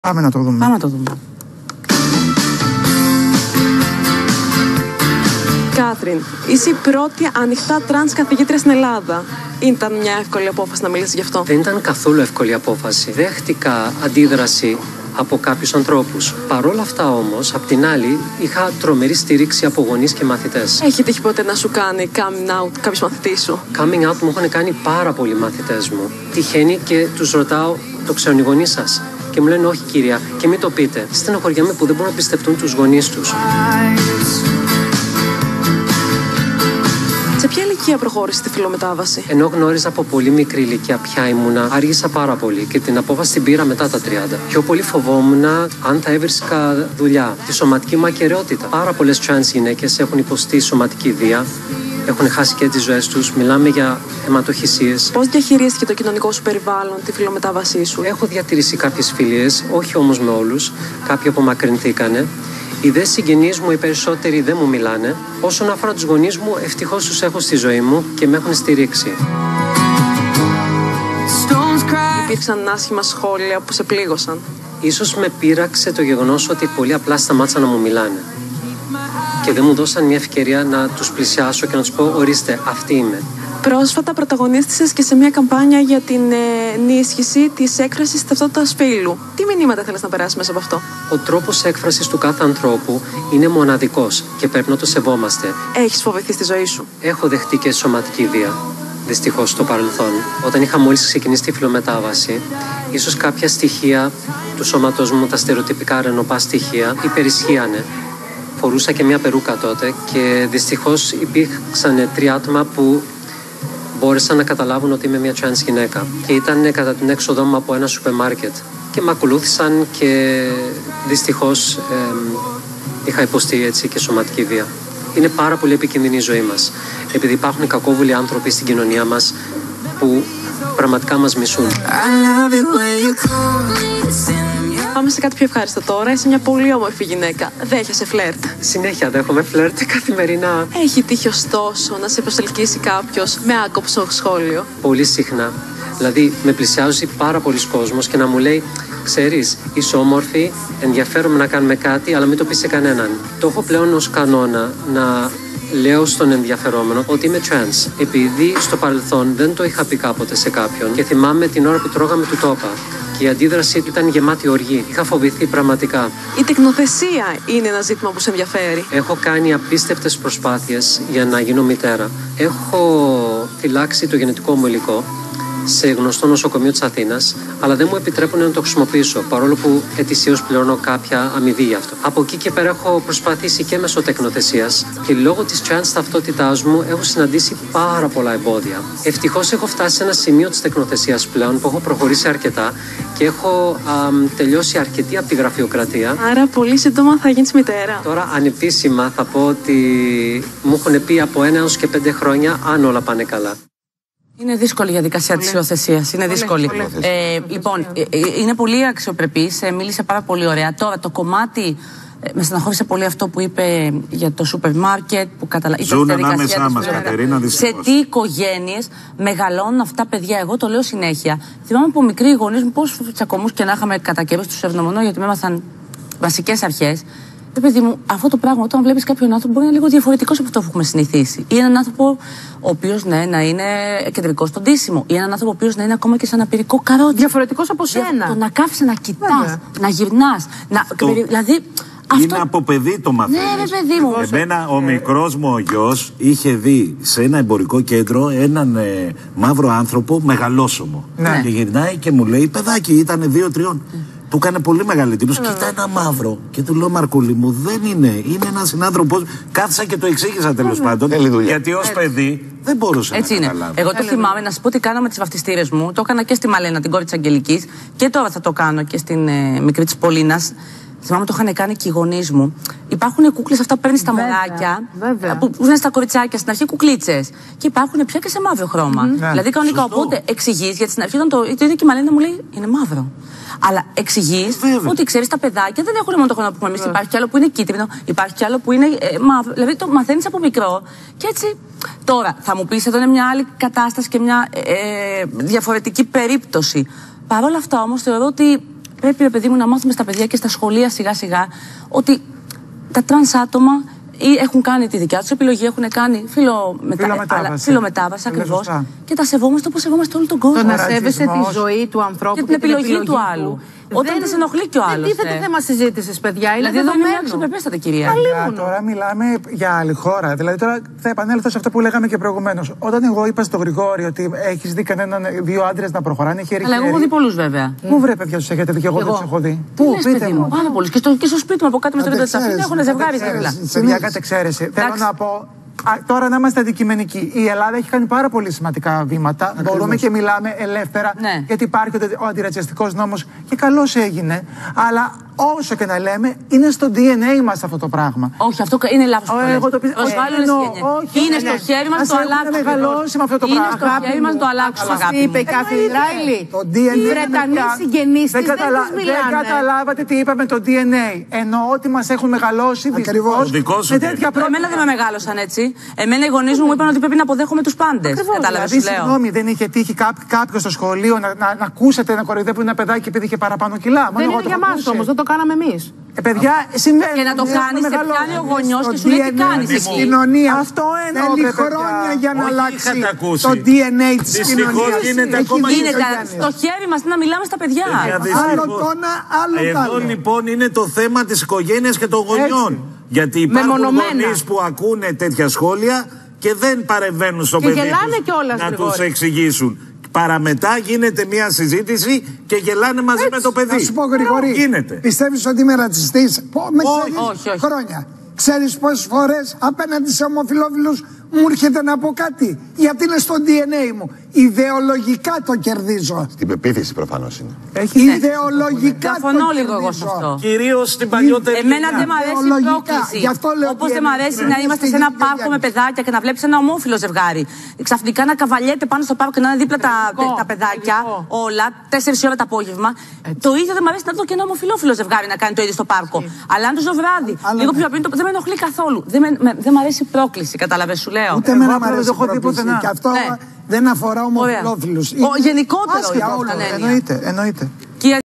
Πάμε να το δούμε. Πάμε να το δούμε. Κάτριν, είσαι η πρώτη ανοιχτά τρανς καθηγήτρια στην Ελλάδα. Ήταν μια εύκολη απόφαση να μιλήσεις γι' αυτό? Δεν ήταν καθόλου εύκολη απόφαση. Δέχτηκα αντίδραση από κάποιους ανθρώπους. Παρόλα αυτά όμως, απ' την άλλη, είχα τρομερή στήριξη από γονείς και μαθητές. Έχει τύχει ποτέ να σου κάνει coming out κάποιος μαθητής σου? Coming out μου έχουν κάνει πάρα πολλοί μαθητές μου. Τυχαίνει και τους ρωτάω, το ξέρουν οι γονείς σας? Και μου λένε όχι κυρία, και μην το πείτε. Στενοχωριάμαι που δεν μπορούν να πιστευτούν τους γονείς τους. Σε ποια ηλικία προχώρησε τη φιλομετάβαση? Ενώ γνώριζα από πολύ μικρή ηλικία ποια ήμουνα, άργησα πάρα πολύ και την απόφαση την πήρα μετά τα 30. Πιο πολύ φοβόμουν αν θα έβρισκα δουλειά, τη σωματική μου ακεραιότητα. Πάρα πολλές trans γυναίκες έχουν υποστεί σωματική βία, έχουν χάσει και τις ζωές τους. Μιλάμε για αιματοχυσίες. Πώς διαχειρίστηκε το κοινωνικό σου περιβάλλον τη φιλομετάβασή σου? Έχω διατηρήσει κάποιες φιλίες, όχι όμως με όλους. Κάποιοι απομακρυνθήκανε. Οι δε συγγενείς μου, οι περισσότεροι δεν μου μιλάνε. Όσον αφορά τους γονείς μου, ευτυχώς τους έχω στη ζωή μου και με έχουν στηρίξει. Υπήρξαν άσχημα σχόλια που σε πλήγωσαν? Ίσως με πείραξε το γεγονός ότι πολύ απλά σταμάτησαν να μου μιλάνε. Και δεν μου δώσαν μια ευκαιρία να τους πλησιάσω και να τους πω, ορίστε, αυτή είμαι. Πρόσφατα πρωταγωνίστησες και σε μια καμπάνια για την ενίσχυση της έκφρασης της ταυτότητας φύλου. Τι μηνύματα θέλεις να περάσεις μέσα από αυτό? Ο τρόπος έκφρασης του κάθε ανθρώπου είναι μοναδικός και πρέπει να το σεβόμαστε. Έχεις φοβηθεί στη ζωή σου? Έχω δεχτεί και σωματική βία, δυστυχώς, στο παρελθόν. Όταν είχα μόλις ξεκινήσει τη φιλομετάβαση, ίσως κάποια στοιχεία του σώματός μου, τα στερεοτυπικά ρενοπά στοιχεία, υπερισχύανε. Φορούσα και μια περούκα τότε και δυστυχώς υπήρξαν 3 άτομα που μπόρεσαν να καταλάβουν ότι είμαι μια trans γυναίκα. Και ήταν κατά την έξοδό μου από ένα σούπερ μάρκετ. Και με ακολούθησαν και δυστυχώς είχα υποστεί έτσι και σωματική βία. Είναι πάρα πολύ επικίνδυνη η ζωή μας. Επειδή υπάρχουν κακόβουλοι άνθρωποι στην κοινωνία μας που πραγματικά μας μισούν. Πάμε σε κάτι πιο ευχάριστο τώρα. Είσαι μια πολύ όμορφη γυναίκα. Δέχεσαι φλερτ? Συνέχεια δέχομαι φλερτ καθημερινά. Έχει τύχει ωστόσο να σε προσελκύσει κάποιος με άκοψο σχόλιο? Πολύ συχνά. Δηλαδή με πλησιάζει πάρα πολλοί κόσμος και να μου λέει, ξέρεις, είσαι όμορφη, ενδιαφέρομαι να κάνουμε κάτι, αλλά μην το πεις σε κανέναν. Το έχω πλέον ως κανόνα να λέω στον ενδιαφερόμενο ότι είμαι trans. Επειδή στο παρελθόν δεν το είχα πει κάποτε σε κάποιον και θυμάμαι την ώρα που τρώγαμε του τόπα. Η αντίδρασή του ήταν γεμάτη οργή. Είχα φοβηθεί πραγματικά. Η τεκνοθεσία είναι ένα ζήτημα που σε ενδιαφέρει? Έχω κάνει απίστευτες προσπάθειες για να γίνω μητέρα. Έχω φυλάξει το γενετικό μου υλικό σε γνωστό νοσοκομείο της Αθήνας, αλλά δεν μου επιτρέπουν να το χρησιμοποιήσω, παρόλο που ετησίως πληρώνω κάποια αμοιβή γι' αυτό. Από εκεί και πέρα έχω προσπαθήσει και μέσω τεκνοθεσίας και λόγω της trans ταυτότητάς μου έχω συναντήσει πάρα πολλά εμπόδια. Ευτυχώς έχω φτάσει σε ένα σημείο της τεκνοθεσίας πλέον που έχω προχωρήσει αρκετά και έχω τελειώσει αρκετή από τη γραφειοκρατία. Άρα πολύ σύντομα θα γίνεις μητέρα? Τώρα ανεπίσημα θα πω ότι μου έχουν πει από 1 έως και 5 χρόνια αν όλα πάνε καλά. Είναι δύσκολη η διαδικασία της υιοθεσίας. Είναι δύσκολη. Λοιπόν, είναι πολύ αξιοπρεπής. Μίλησε πάρα πολύ ωραία. Τώρα το κομμάτι. Με στεναχώρησε πολύ αυτό που είπε για το σούπερ μάρκετ. Ζουν ανάμεσά μας, Κατερίνα, δυστυχώς. Σε τι οικογένειες μεγαλώνουν αυτά παιδιά? Εγώ το λέω συνέχεια. Θυμάμαι από μικροί οι γονείς μου πόσους τσακωμούς και να είχαμε κατά καιρούς, τους ευνομονώ γιατί με έμαθαν βασικές αρχές. Παιδί μου, αυτό το πράγμα όταν βλέπεις κάποιον άνθρωπο μπορεί να είναι λίγο διαφορετικός από αυτό που έχουμε συνηθίσει. Ή έναν άνθρωπο ο οποίος να είναι κεντρικός στον ντύσιμο. Ή έναν άνθρωπο ο οποίος να είναι ακόμα και σαν αναπηρικό καρότσι. Διαφορετικός από σένα. Το να κάθεσαι να κοιτάς, να γυρνάς. Δηλαδή. Είναι από παιδί το μαθαίνεις. Ναι, ρε παιδί μου. Εμένα ο μικρός μου ο γιος είχε δει σε ένα εμπορικό κέντρο έναν μαύρο άνθρωπο μεγαλόσωμο. Ναι. Και γυρνάει και μου λέει, παιδάκι, ήταν 2-3. Του έκανε πολύ μεγάλη εντύπωση. Κοίτα ένα μαύρο. Και του λέω, Μαρκούλη μου, δεν είναι. Είναι ένας συνάνθρωπος. Κάθισα και το εξήγησα τέλος πάντων. Γιατί ως παιδί δεν μπορούσε να καταλάβει. Εγώ το θυμάμαι να σου πω τι κάνω με τις βαφτιστήρες μου. Το έκανα και στη Μαλένα, την κόρη της Αγγελικής. Και τώρα θα το κάνω και στην μικρή της Πολίνας. Θυμάμαι το είχαν κάνει και οι γονείς μου. Υπάρχουν κούκλες αυτά που παίρνει στα μωράκια. Που είναι στα κοριτσάκια, στην αρχή κουκλίτσες. Και υπάρχουν πια και σε μαύρο χρώμα. Δηλαδή κανονικά. Οπότε εξηγείς, γιατί στην αρχή όταν το είδε και η Μαλένα μου λέει είναι μαύρο. Αλλά εξηγείς ότι ξέρεις τα παιδάκια δεν έχουν μόνο το χρώμα που έχουμε εμείς. Υπάρχει κι άλλο που είναι κίτρινο, υπάρχει κι άλλο που είναι μαύρο. Δηλαδή το μαθαίνεις από μικρό. Και έτσι τώρα θα μου πεις εδώ είναι μια άλλη κατάσταση και μια διαφορετική περίπτωση. Παρ' όλα αυτά όμως θεωρώ ότι πρέπει, ρε παιδί μου, να μάθουμε στα παιδιά και στα σχολεία σιγά-σιγά ότι τα τρανς άτομα έχουν κάνει τη δικιά τους επιλογή, έχουν κάνει φιλομετάβαση ακριβώς. Και τα σεβόμαστε όπως σεβόμαστε όλο τον κόσμο. Το να σέβεσαι τη ζωή του ανθρώπου και την επιλογή του άλλου. Όταν δεν σε ενοχλεί και ο άλλος. Δεν τίθεται θέμα συζήτησης, παιδιά. Δηλαδή εδώ είναι μια αξιοπρεπέστατη κυρία. Τώρα μιλάμε για άλλη χώρα. Δηλαδή τώρα θα επανέλθω σε αυτό που λέγαμε και προηγουμένως. Όταν εγώ είπα στο Γρηγόρη ότι έχεις δει δύο άντρες να προχωράνε, χέρι. Αλλά εγώ έχω δει πολλούς βέβαια. Πού βρε παιδιά τους έχετε δει και εγώ δεν τους έχω δει? Πού, πείτε μου. Πάρα πολλούς. Και στο σπίτι μου από κάτω με στο βίντεο της έχουν ζευγάρι δίπλα. Παιδιά, κάτι εξαίρεση. Θέλω να πω. Τώρα να είμαστε αντικειμενικοί. Η Ελλάδα έχει κάνει πάρα πολύ σημαντικά βήματα. Ακριβώς. Μπορούμε και μιλάμε ελεύθερα. Ναι. Γιατί υπάρχει ο αντιρατσιστικός νόμος και καλώς έγινε. Αλλά όσο και να λέμε, είναι στο DNA μας αυτό το πράγμα. Όχι, αυτό είναι λάθος. Εγώ το πιστεύω. Είναι στο χέρι μας το αλλάξουμε. Είναι μεγαλώσει με αυτό το πράγμα. Είναι στο χέρι μας το αλλάξουμε. Αυτή είπε η Katherine Reilly. Οι Βρετανοί συγγενείς της δεν τους μιλάνε. Δεν καταλάβατε τι είπαμε το DNA. Εννοώ ότι μας έχουν μεγαλώσει δυστυχώς με τέτοια πράγματα. Εμένα δεν με μεγάλωσαν έτσι. Εμένα οι γονείς μου είπαν ότι πρέπει να αποδέχομαι τους πάντες. Κατάλαβες, σου λέω. Συγγνώμη, δεν είχε τύχει κάποιο στο σχολείο να ακούσετε να κοροϊδεύουν ένα παιδάκι επειδή είχε παραπάνω κιλά? Δεν είναι για μας όμως, δεν το κάναμε εμείς. Παιδιά, συμβαίνει. Και να το κάνεις, σε πιάνει ο γονιός και σου λέει τι κάνεις εσύ. Κοινωνία. Αυτό θέλει χρόνια για να αλλάξει το DNA της κοινωνίας. Γίνεται στο χέρι μας να μιλάμε στα παιδιά. Άλλο τόνα, άλλο τάλο. Εδώ λοιπόν είναι το θέμα της οικογένειας και των γονιών. Γιατί υπάρχουν γονείς που ακούνε τέτοια σχόλια και δεν παρεμβαίνουν στο παιδί τους να τους εξηγήσουν. Παραμετά γίνεται μια συζήτηση και γελάνε μαζί με το παιδί. Να σου πω, Γρηγορή, πιστεύεις ότι είμαι ρατσιστής? Όχι. Χρόνια. Ξέρεις πόσες φορές απέναντι σε ομοφυλόφιλους μου έρχεται να πω κάτι? Γιατί είναι στο DNA μου. Ιδεολογικά το κερδίζω. Στην πεποίθηση προφανώς είναι. Ιδεολογικά το κερδίζω. Λίγο εγώ σε αυτό. Κυρίως στην παλιότερη. Εμένα δεν μ' αρέσει η πρόκληση. Όπως δεν μ' αρέσει να είμαστε σε ένα πάρκο με παιδάκια και να βλέπεις ένα ομόφυλο ζευγάρι. Ξαφνικά να καβαλιέται πάνω στο πάρκο και να είναι δίπλα τα παιδάκια όλα, 4 ώρα το απόγευμα. Το ίδιο δεν μ' αρέσει να δω και ένα ομοφυλόφιλο ζευγάρι να κάνει το ίδιο στο πάρκο. Αλλά αν το ζω βράδυ, λίγο πιο πριν, δεν με ενοχλεί καθόλου. Δεν μ' αρέσει η πρόκληση, κατάλαβες, σου λέω. Ούτε εμένα μ' αρέσει η πρόκληση. Και αυτό δεν αφορά ομοφυλόφιλους. Γενικότερα. Εννοείται.